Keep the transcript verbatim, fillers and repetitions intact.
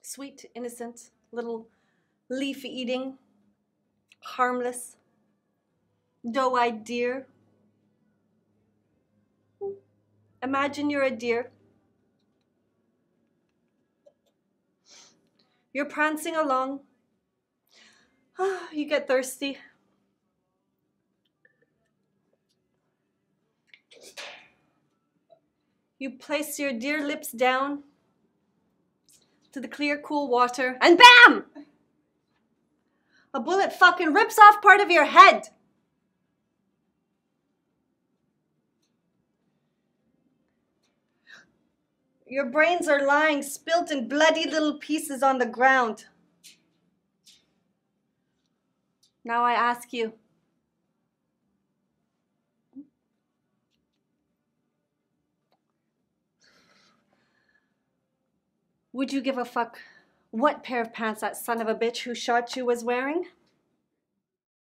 Sweet, innocent, little leaf-eating, harmless, doe-eyed deer. Imagine you're a deer. You're prancing along. You get thirsty. You place your deer lips down to the clear, cool water, and BAM! A bullet fucking rips off part of your head. Your brains are lying spilt in bloody little pieces on the ground. Now I ask you, would you give a fuck what pair of pants that son of a bitch who shot you was wearing?